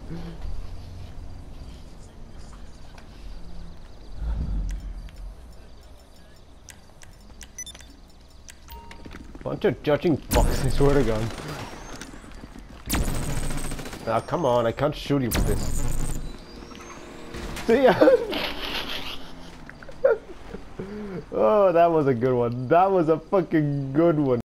Bunch of judging fucks, I swear to God. Ah, come on, I can't shoot you with this. See ya! Oh, that was a good one. That was a fucking good one.